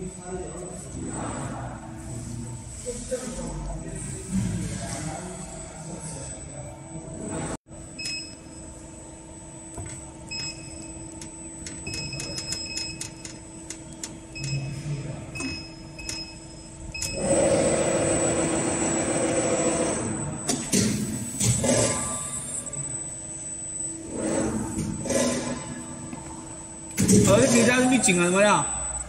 你家咪整啊么呀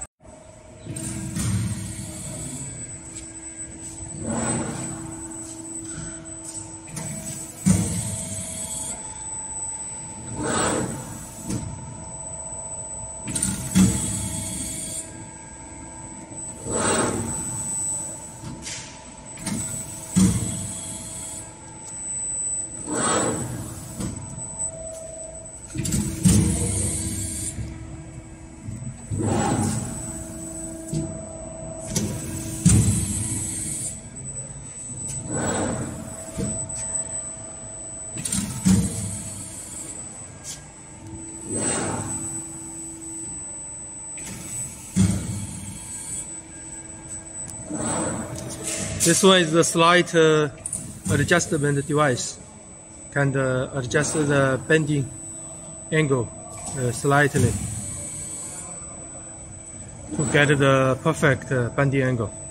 ？This one is the slight adjustment device. Can adjust the bending angle slightly to get the perfect bending angle.